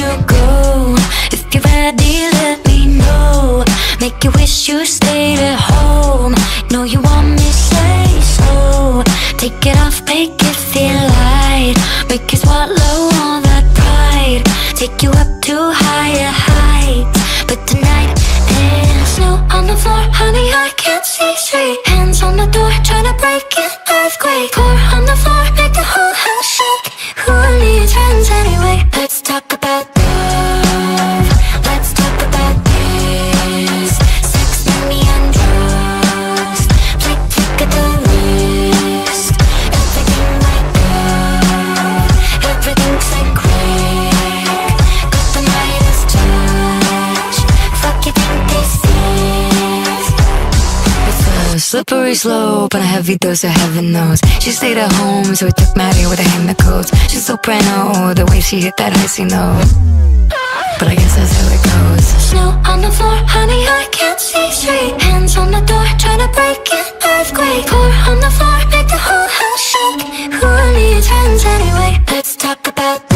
you go. If you're ready, let me know. Make you wish you stayed at home. Know you want me, say so. Take it off, make it feel light. Make you swallow all that pride. Take you up to higher heights. But tonight there's snow on the floor, honey, I can't see straight. Hands on the door, tryna break it, earthquake. Pour on the floor, make the whole house shake. Who needs friends anyway? Let's talk about love. Let's talk about this. Sex, money, and drugs. Flick, flick of the wrist. Everything like love. Everything's like crack. Got the Midas touch. Fuck you think this is? It's a slippery slope and a heavy dose of heaven knows. She stayed at home, so it took Maddie with a hand that codes. She's soprano, the way she hit that icy note. But I guess that's how it goes. Snow on the floor, honey, I can't see straight. Hands on the door, tryna break it, earthquake. Pour on the floor, make the whole house shake. Who needs friends anyway? Let's talk about